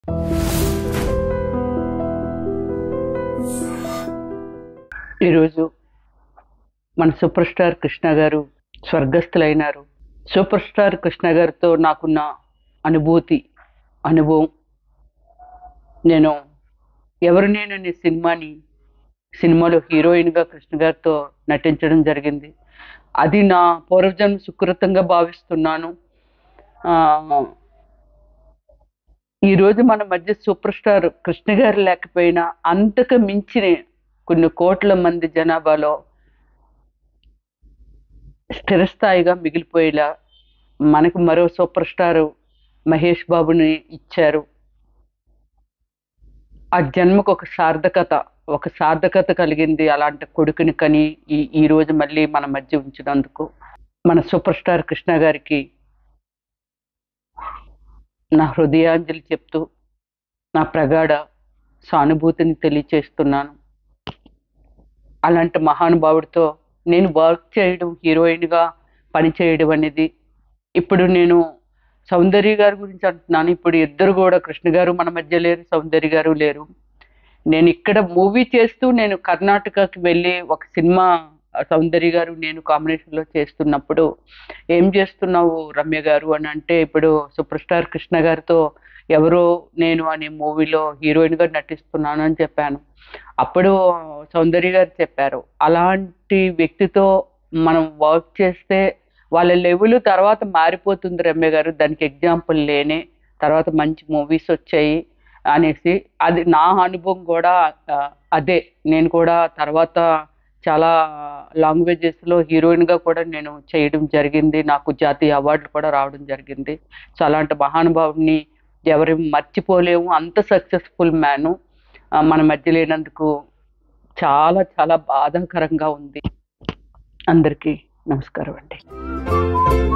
ఈరోజు మన super star Krishna గారు స్వర్గస్థులైనారు. సూపర్ స్టార్ కృష్ణ గారితో నాకున్న అనుభవం, నేను ఎవరు నేను అనే సినిమాలో హీరోయిన్గా కృష్ణ గారితో నటించడం జరిగింది. అది నా పూర్వజన్మ సుకృతంగా భావిస్తున్నాను. ఈరోజు మన మధ్య సూపర్ స్టార్ కృష్ణ గారు లేకపోయినా అంతకు మించిన కొన్ని కోట్ల మంది జనాభాలో స్థిరస్థాయిగా మిగిలిపోయేలా మనకు మరో సూపర్ స్టార్ మహేష్ బాబుని ఇచ్చారు. ఆ జన్మకు ఒక సార్థకత కలిగింది. అలాంటి కొడుకుని కని ఈరోజు మళ్ళీ మన మధ్య ఉంచినందుకు మన సూపర్ స్టార్ కృష్ణ గారికి నా హృదయాంజలి చెప్తూ నా ప్రగాఢ సానుభూతిని తెలియచేస్తున్నాను. అలాంటి మహానుభావుడితో నేను వర్క్ చేయడం, హీరోయిన్గా పనిచేయడం అనేది, ఇప్పుడు నేను సౌందర్య గారి గురించి అంటున్నాను. ఇప్పుడు ఇద్దరు కూడా, కృష్ణ గారు మన మధ్య లేరు, సౌందర్య గారు లేరు. నేను ఇక్కడ మూవీ చేస్తూ నేను కర్ణాటకకి వెళ్ళి ఒక సినిమా సౌందర్య గారు నేను కాంబినేషన్లో చేస్తున్నప్పుడు, ఏం చేస్తున్నావు రమ్య గారు అని అంటే, ఇప్పుడు సూపర్ స్టార్ కృష్ణ గారితో ఎవరో నేను అనే మూవీలో హీరోయిన్గా నటిస్తున్నాను అని చెప్పాను. అప్పుడు సౌందర్య గారు చెప్పారు, అలాంటి వ్యక్తితో మనం వర్క్ చేస్తే వాళ్ళ లెవెల్ తర్వాత మారిపోతుంది రమ్య గారు, దానికి ఎగ్జాంపుల్ లేనే, తర్వాత మంచి మూవీస్ వచ్చాయి అనేసి. అది నా అనుభవం కూడా అదే. నేను కూడా తర్వాత చాలా లాంగ్వేజెస్లో హీరోయిన్గా కూడా నేను చేయడం జరిగింది. నాకు జాతీయ అవార్డులు కూడా రావడం జరిగింది. సో అలాంటి మహానుభావుని ఎవరు మర్చిపోలేము. అంత సక్సెస్ఫుల్ మ్యాను మన మధ్య లేనందుకు చాలా చాలా బాధాకరంగా ఉంది. అందరికీ నమస్కారం అండి.